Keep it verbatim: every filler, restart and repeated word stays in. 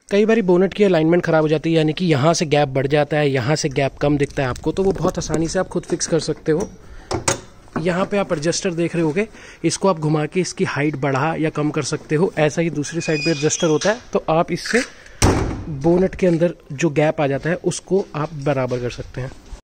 कई बार बोनट की अलाइनमेंट ख़राब हो जाती है, यानी कि यहाँ से गैप बढ़ जाता है, यहाँ से गैप कम दिखता है आपको, तो वो बहुत आसानी से आप खुद फिक्स कर सकते हो। यहाँ पे आप एडजस्टर देख रहे होगे, इसको आप घुमा के इसकी हाइट बढ़ा या कम कर सकते हो। ऐसा ही दूसरी साइड पे एडजस्टर होता है, तो आप इससे बोनट के अंदर जो गैप आ जाता है उसको आप बराबर कर सकते हैं।